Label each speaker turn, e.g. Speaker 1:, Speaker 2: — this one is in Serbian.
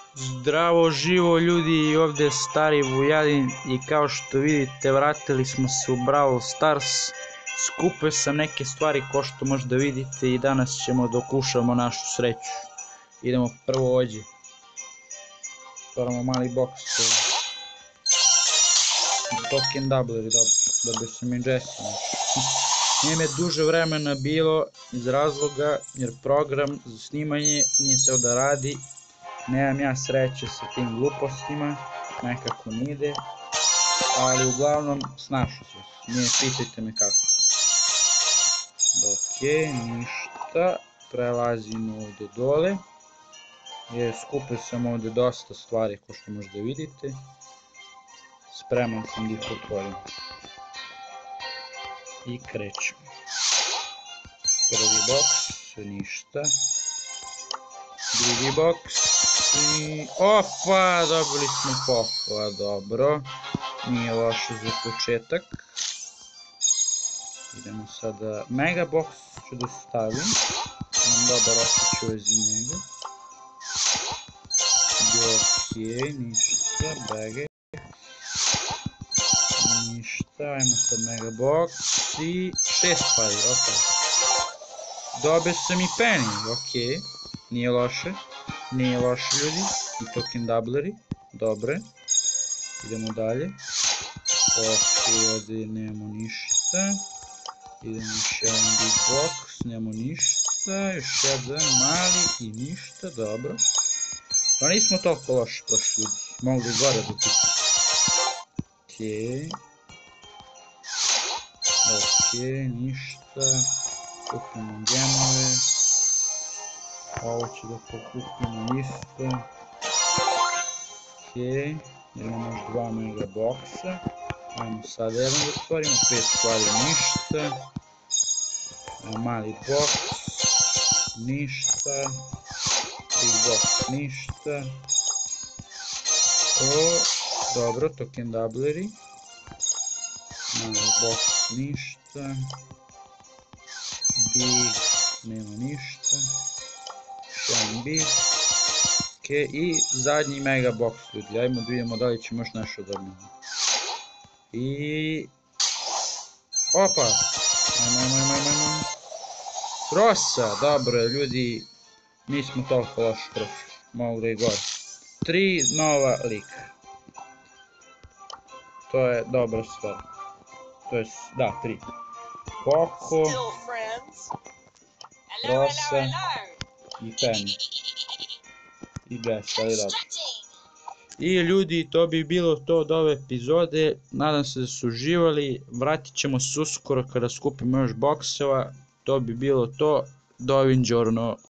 Speaker 1: Zdravo živo ljudi, ovdje je stari Vujadin i kao što vidite vratili smo se u Brawl Stars. Skupio sam neke stvari ko što možda vidite i danas ćemo dokušamo našu sreću. Idemo prvo ovdje. Otvaramo mali box. Token doubleri, dobro. Dobio sam i Jessie. Nije me duže vremena bilo iz razloga jer program za snimanje nije teo da radi. Nemam ja sreće sa tim glupostima, nekako ne ide, ali uglavnom snašao sam se, nije pitajte me kako. Ok, ništa, prelazimo ovdje dole, jer skupio sam ovdje dosta stvari ko što možda vidite, spreman sam da ih otvorim. I krećemo. Prvi box, ništa. Drugi box i... Opa, dobili smo pohvala, dobro. Nije loše za početak. Idemo sada... Mega box ću da stavim. Imam dobar osjećaj za njega. Ok, ništa, bagaj. Ništa, ajmo sad mega box i 6 pari, ok. Dobio sam i Penny, ok. Nije loše ljudi, i token doubleri, dobre, idemo dalje, ok, ovdje nemamo ništa, idemo još jedan big box, nemamo ništa, još jedan mali i ništa, dobro, pa nismo toliko loši prošli ljudi, mogu da gore da kuću, ok, ništa, kupimo gemove. Ovo ću da pokupimo isto. Ok, imamo još 2 mega boxa. Ajmo sad jedan da otvorimo, 5 stvari ništa. Mali box, ništa. Big box, ništa. Dobro, token doubleri. Mali box, ništa. Big, nema ništa. Big. Ok, i zadnji mega box ljudi, ajmo da vidimo da li ćemo još nešto dobiti. I... Opa! Ajmo. Rosa, dobro ljudi, nismo toliko loši prošli, mogu da i gore. 3 nova lika. To je dobra stvar. To je, da, 3. Poco, Rosa i Penny. I Jessie, ali dobro. I ljudi, to bi bilo to od ove epizode, nadam se da su uživali, vratit ćemo se uskoro kada skupimo još bokseva, to bi bilo to, doviđorno.